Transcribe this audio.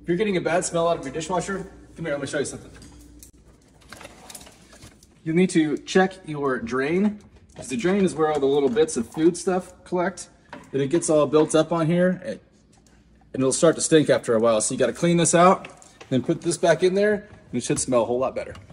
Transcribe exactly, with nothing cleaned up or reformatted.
you're getting a bad smell out of your dishwasher, come here, let me show you something. You'll need to check your drain, because the drain is where all the little bits of food stuff collect. And it gets all built up on here, and it'll start to stink after a while. So you gotta clean this out, then put this back in there, and it should smell a whole lot better.